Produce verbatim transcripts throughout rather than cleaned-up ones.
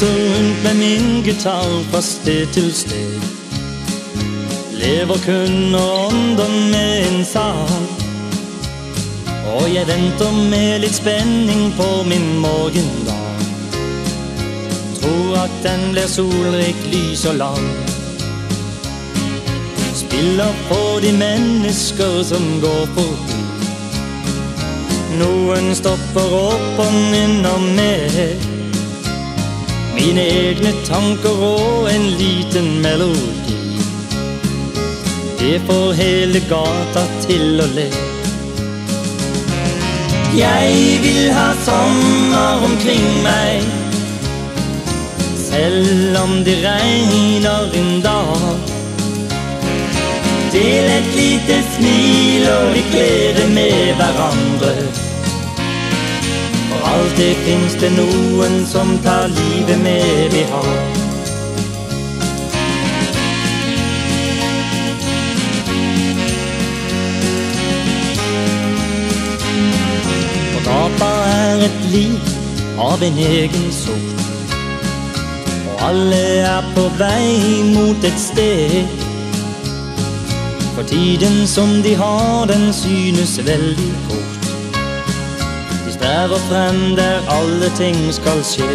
reiser rundt med min gitar fra sted til sted. Lever kun og ånder med en sang. Og jeg venter med litt spenning på min morgendag. Tror at den blir solrik, lys og lang. Spiller på de mennesker som går forbi. Noen stopper opp og nynner med mine egne tanker og en liten melodi. Det får hele gata til å le. Jeg vil ha sommer omkring meg, selv om det regner en dag. Del et lite smil og litt glede med hverandre. For alltid finnes det noen som tar livet med vi har. Gata er et liv av en egen sort, og alle er på vei mot et sted. For tiden som de har, den synes veldig kort. De strever frem der alle ting skal skje.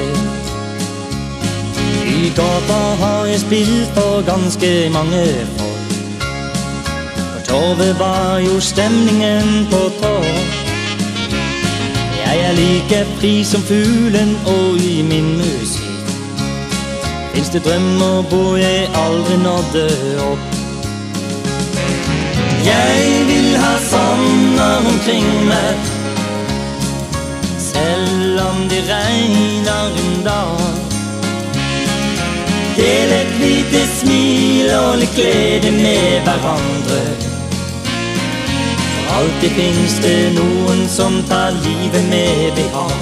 I gata har jeg spilt for ganske mange folk. For torvet var jo stemningen på topp. Jeg er like fri som fuglen, og i min musikk finnes det drømmer hvor jeg aldri nådde opp. Jeg vil ha sommer omkring meg, selv om det regner en dag. Del et lite smil og litt glede med hverandre. Alltid finnes det noen som tar livet med vi har.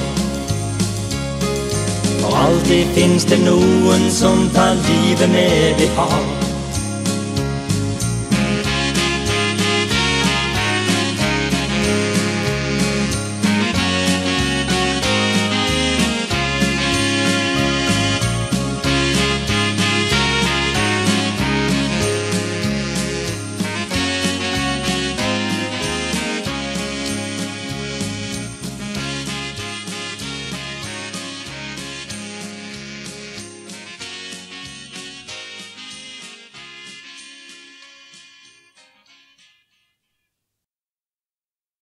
For alltid finnes det noen som tar livet med vi har.